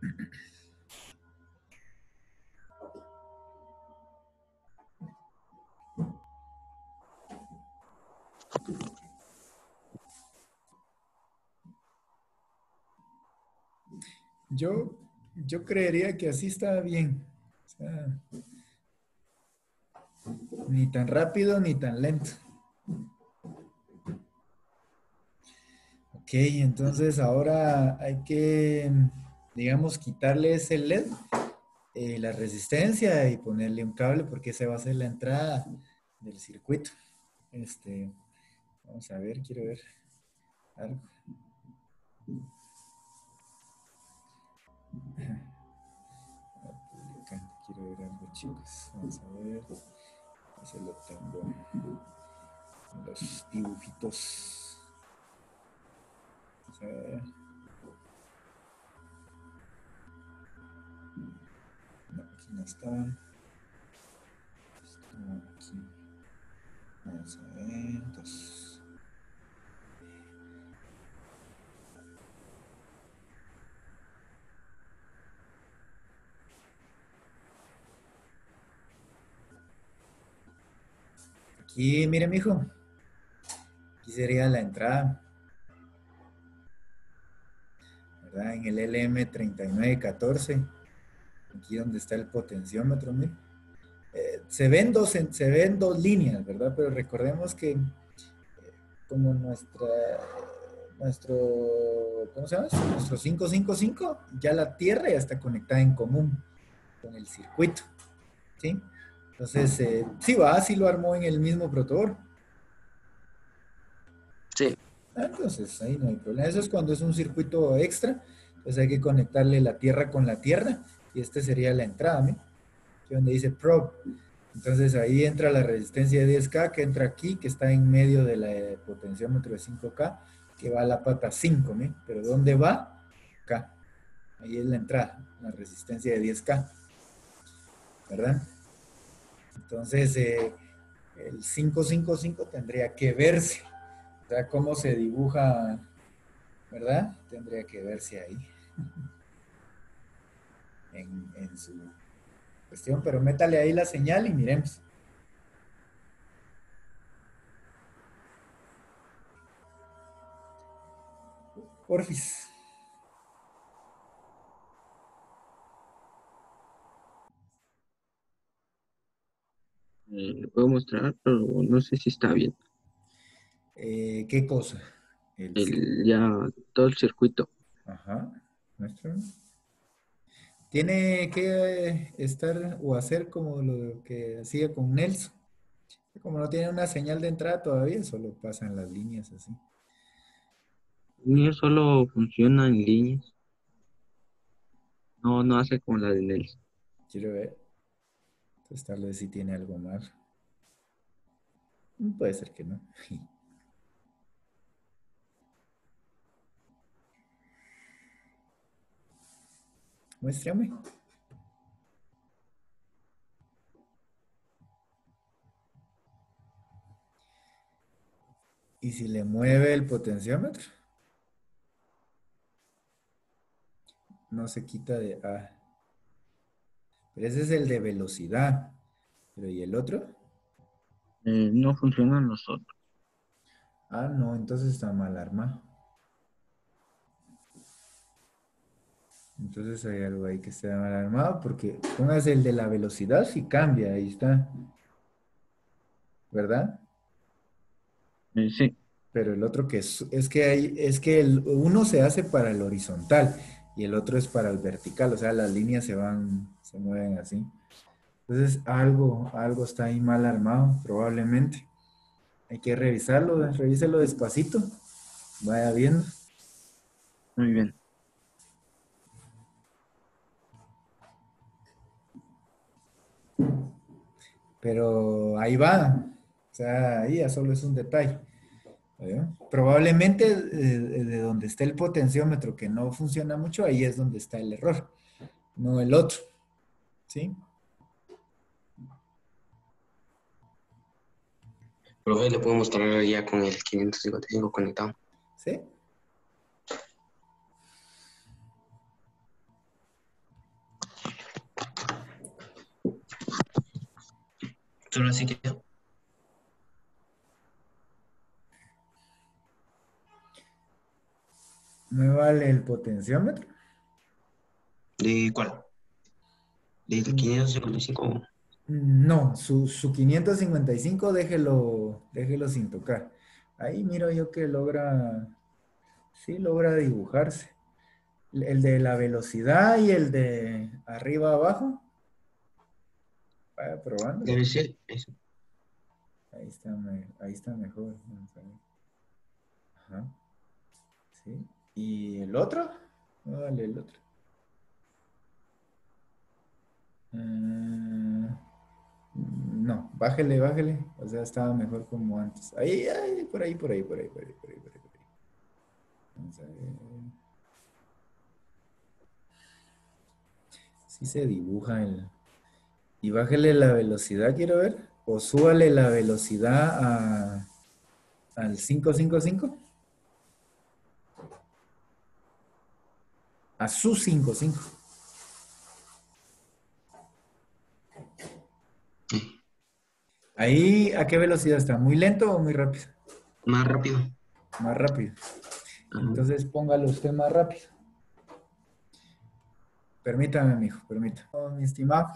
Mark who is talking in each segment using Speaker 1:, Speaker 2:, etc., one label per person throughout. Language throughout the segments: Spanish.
Speaker 1: Yo, yo creería que así está bien. O sea, ni tan rápido ni tan lento. Ok, entonces ahora hay que, digamos, quitarle ese LED, la resistencia y ponerle un cable porque esa va a ser la entrada del circuito. Este, vamos a ver, quiero ver algo. Quiero ver algo, chicos. Vamos a ver. Ese lo tengo. Los dibujitos. Vamos a ver. No, aquí no está. Está aquí. Vamos a ver. Entonces. Aquí, mire, mijo. Aquí sería la entrada, ¿verdad? En el LM3914. Aquí donde está el potenciómetro, mire. Se ven dos líneas, ¿verdad? Pero recordemos que como nuestro, ¿cómo se llama? Nuestro 555, ya la Tierra ya está conectada en común con el circuito, ¿sí? Entonces, sí va, sí lo armó en el mismo protoboard.
Speaker 2: Sí.
Speaker 1: Entonces, ahí no hay problema. Eso es cuando es un circuito extra, pues hay que conectarle la Tierra con la Tierra, y esta sería la entrada, ¿no? Aquí donde dice probe. Entonces ahí entra la resistencia de 10K que entra aquí, que está en medio de la potenciómetro de 5K, que va a la pata 5, ¿no? Pero ¿dónde va? Acá. Ahí es la entrada, la resistencia de 10K, ¿verdad? Entonces el 555 tendría que verse, o sea, cómo se dibuja, ¿verdad? Tendría que verse ahí en su cuestión, pero métale ahí la señal y miremos. Porfis.
Speaker 2: Lo puedo mostrar, pero no sé si está bien.
Speaker 1: ¿Qué cosa? El circuito.
Speaker 2: Ya todo el circuito.
Speaker 1: Ajá. Muéstrame. Tiene que estar o hacer como lo que hacía con Nelson. Como no tiene una señal de entrada todavía, solo pasan las líneas así.
Speaker 2: El mío solo funciona en líneas. No, no hace como la de Nelson.
Speaker 1: Quiero ver. Entonces tal vez sí tiene algo mal. Puede ser que no. Muéstrame. ¿Y si le mueve el potenciómetro? No se quita de... Ah, pero ese es el de velocidad. Pero ¿y el otro?
Speaker 2: No funcionan los otros.
Speaker 1: Ah, no, entonces está mal armado. Entonces hay algo ahí que está mal armado porque pongas el de la velocidad si cambia, ahí está, ¿verdad?
Speaker 2: Sí.
Speaker 1: Pero el otro que es que hay, es que el uno se hace para el horizontal y el otro es para el vertical, o sea, las líneas se mueven así. Entonces algo está ahí mal armado, probablemente. Hay que revisarlo, revíselo despacito, vaya viendo.
Speaker 2: Muy bien.
Speaker 1: Pero ahí va, o sea, ahí ya solo es un detalle. Probablemente de donde está el potenciómetro que no funciona mucho, ahí es donde está el error, no el otro, ¿sí?
Speaker 3: Profe, le puedo mostrar ya con el 555 conectado.
Speaker 1: ¿Sí?
Speaker 3: Solo así quedó.
Speaker 1: ¿Me vale el potenciómetro?
Speaker 3: ¿De cuál? ¿Del 555?
Speaker 1: No, su 555 déjelo sin tocar. Ahí miro yo que logra, sí logra dibujarse. El de la velocidad y el de arriba abajo. Vaya probando.
Speaker 3: Debe ser eso.
Speaker 1: Ahí está mejor. Vamos a ver. Ajá. Sí. ¿Y el otro? Vale, el otro. No, bájele. O sea, estaba mejor como antes. Ahí, por ahí. Vamos a ver. Sí se dibuja el... Y bájele la velocidad, quiero ver. O súbale la velocidad al 555. A su 55. Ahí, ¿a qué velocidad está? ¿Muy lento o muy rápido?
Speaker 3: Más rápido.
Speaker 1: Más rápido.
Speaker 3: Ajá.
Speaker 1: Entonces póngalo usted más rápido. Permítame, mijo, permítame. Oh, mi estimado.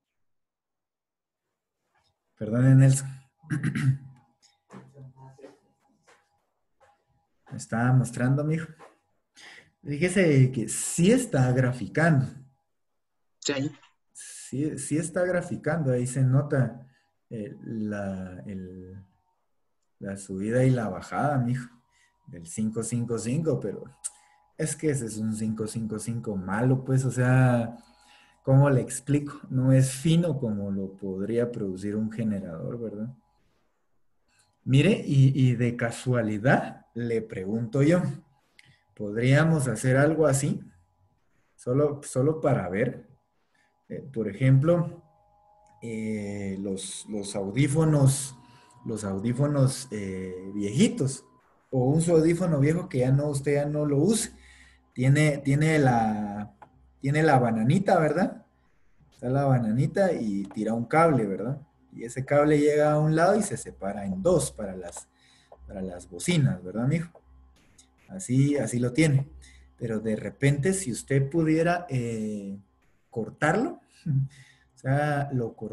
Speaker 1: Perdone, Nelson. Me estaba mostrando, mijo. Fíjese que sí está graficando.
Speaker 3: Sí, ahí.
Speaker 1: Sí está graficando. Ahí se nota la subida y la bajada, mijo, del 555, pero es que ese es un 555 malo, pues, o sea, ¿cómo le explico? No es fino como lo podría producir un generador, ¿verdad? Mire, y de casualidad le pregunto yo, ¿podríamos hacer algo así? Solo para ver. Por ejemplo, los audífonos viejitos, o un su audífono viejo que usted ya no lo use. Tiene la bananita, ¿verdad? Está la bananita y tira un cable, ¿verdad? Y ese cable llega a un lado y se separa en dos para las bocinas, ¿verdad, mijo? Así lo tiene. Pero de repente, si usted pudiera cortarlo, o sea,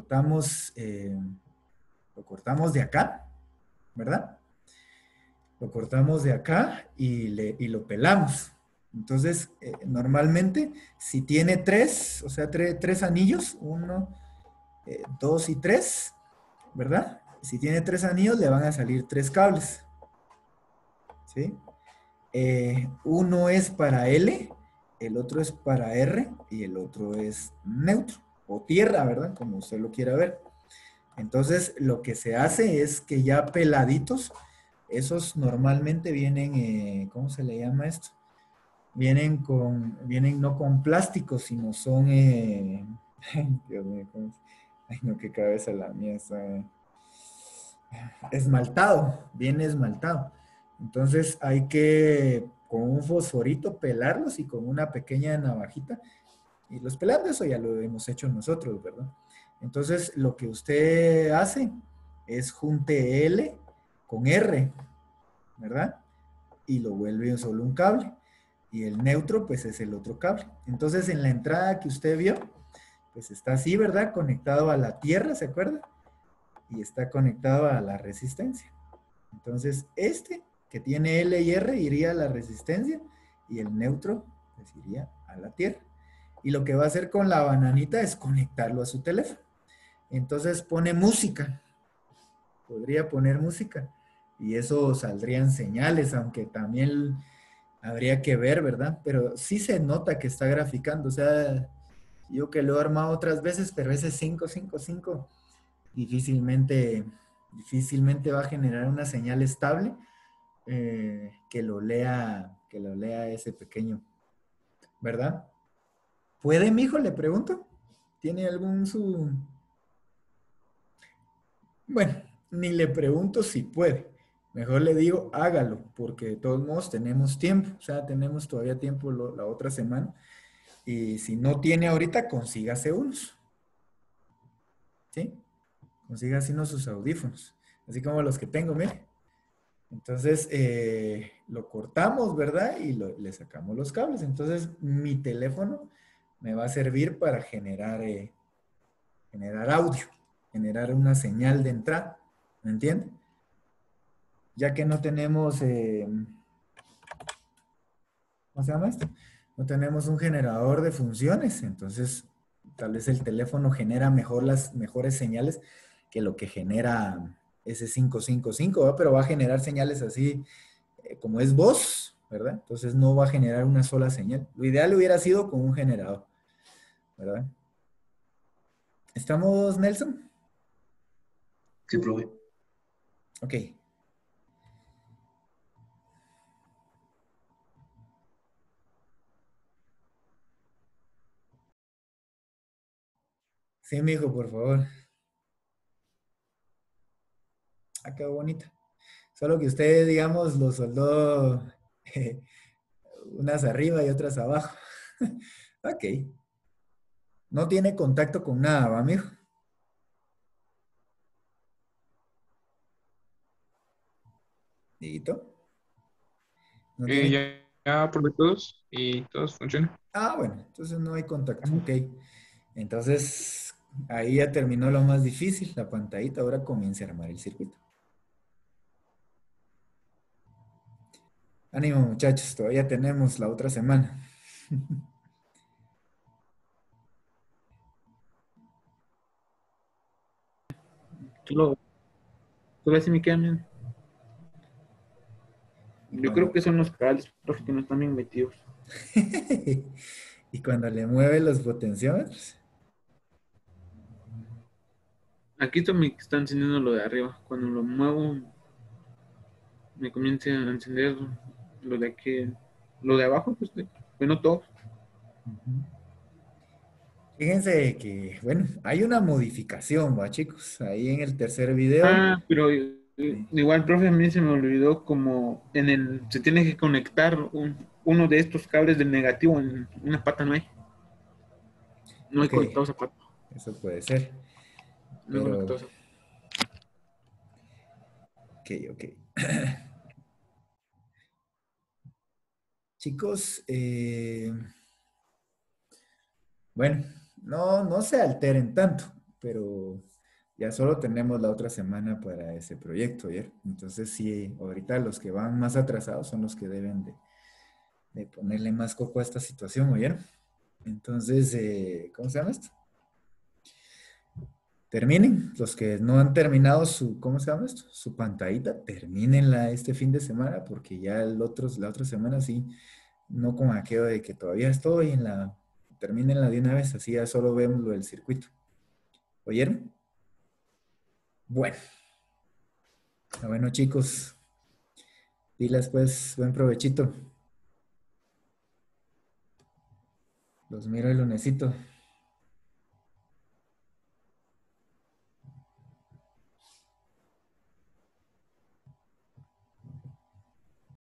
Speaker 1: lo cortamos de acá, ¿verdad? Lo cortamos de acá y lo pelamos. Entonces, normalmente, si tiene tres, o sea, tres anillos, uno, dos y tres, ¿verdad? Si tiene tres anillos, le van a salir tres cables, ¿sí? Uno es para L, el otro es para R y el otro es neutro o tierra, ¿verdad? Como usted lo quiera ver. Entonces, lo que se hace es que ya peladitos, esos normalmente vienen, ¿cómo se le llama esto? Vienen no con plástico, sino son, ay, Dios mío, ay, no, qué cabeza la mía está. Esmaltado, viene esmaltado. Entonces hay que con un fosforito pelarlos y con una pequeña navajita y los pelando, eso ya lo hemos hecho nosotros, ¿verdad? Entonces lo que usted hace es junte L con R, ¿verdad? Y lo vuelve solo un cable. Y el neutro, pues es el otro cable. Entonces en la entrada que usted vio, pues está así, ¿verdad? Conectado a la tierra, ¿se acuerda? Y está conectado a la resistencia. Entonces, este que tiene L y R iría a la resistencia y el neutro pues iría a la tierra. Y lo que va a hacer con la bananita es conectarlo a su teléfono. Entonces pone música, podría poner música y eso saldrían señales, aunque también habría que ver, ¿verdad? Pero sí se nota que está graficando, o sea, yo que lo he armado otras veces, pero ese 555 difícilmente va a generar una señal estable que lo lea ese pequeño, ¿verdad? ¿Puede, mijo? Le pregunto. ¿Tiene algún su...? Bueno, ni le pregunto si puede. Mejor le digo, hágalo, porque de todos modos tenemos tiempo, o sea, tenemos todavía tiempo la otra semana. Y si no tiene ahorita, consígase unos. ¿Sí? consiga así unos sus audífonos, así como los que tengo, mire. Entonces, lo cortamos, ¿verdad? Y le sacamos los cables. Entonces, mi teléfono me va a servir para generar audio, generar una señal de entrada, ¿me entiende? Ya que no tenemos, ¿cómo se llama esto? No tenemos un generador de funciones, entonces tal vez el teléfono genera las mejores señales que lo que genera ese 555, ¿verdad? Pero va a generar señales así como es voz, ¿verdad? Entonces no va a generar una sola señal. Lo ideal hubiera sido con un generador, ¿verdad? ¿Estamos, Nelson?
Speaker 3: Sí, profe.
Speaker 1: Ok. Sí, mijo, por favor. Ah, qué bonito. Solo que usted, digamos, lo soldó unas arriba y otras abajo. Ok. No tiene contacto con nada, ¿va, mijo? ¿Listo? No tiene...
Speaker 4: Ya probé todos y todos funcionan.
Speaker 1: Ah, bueno, entonces no hay contacto. Ok. Entonces, ahí ya terminó lo más difícil, la pantallita. Ahora comienza a armar el circuito. Ánimo, muchachos, todavía tenemos la otra semana.
Speaker 4: Solo, solo así me quedan bien.
Speaker 1: Y
Speaker 4: Yo creo
Speaker 1: cuando,
Speaker 4: que son los cables, profe, que no están bien metidos.
Speaker 1: y cuando le mueve los potenciómetros.
Speaker 4: Aquí me está encendiendo lo de arriba. Cuando lo muevo, me comienza a encender lo de aquí, lo de abajo, pues, bueno, todo.
Speaker 1: Ujú. Fíjense que, bueno, hay una modificación, va, chicos. Ahí en el tercer video.
Speaker 4: Ah, pero
Speaker 1: Sí.
Speaker 4: igual, profe, a mí se me olvidó como se tiene que conectar uno de estos cables del negativo en una pata, no hay
Speaker 1: Ok,
Speaker 4: conectado esa pata,
Speaker 1: eso puede ser.
Speaker 4: no he
Speaker 1: Pero,
Speaker 4: conectado esa pata.
Speaker 1: ok, ok. Chicos, bueno, no se alteren tanto, pero ya solo tenemos la otra semana para ese proyecto, ¿ya? Entonces, sí, ahorita los que van más atrasados son los que deben de ponerle más coco a esta situación, ¿oyeron? Entonces, ¿cómo se llama esto? Terminen, los que no han terminado ¿cómo se llama esto? Su pantallita, termínenla este fin de semana, porque ya la otra semana sí, no con aquello de que todavía estoy termínenla de una vez, así ya solo vemos lo del circuito. ¿Oyeron? Bueno, bueno chicos, pilas pues, buen provechito. Los miro el lunesito.